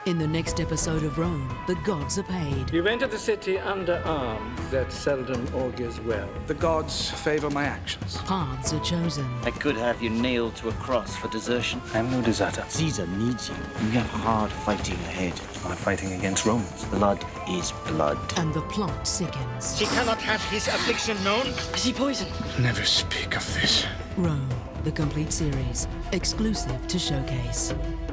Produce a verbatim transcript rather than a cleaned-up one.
In the next episode of Rome, the gods are paid. You've entered the city under arms. That seldom augurs well. The gods favor my actions. Paths are chosen. I could have you nailed to a cross for desertion. I'm no deserter. Caesar needs you. You have hard fighting ahead. I'm fighting against Romans. Blood is blood. And the plot sickens. He cannot have his affliction known. Is he poisoned? Never speak of this. Rome, the complete series. Exclusive to Showcase.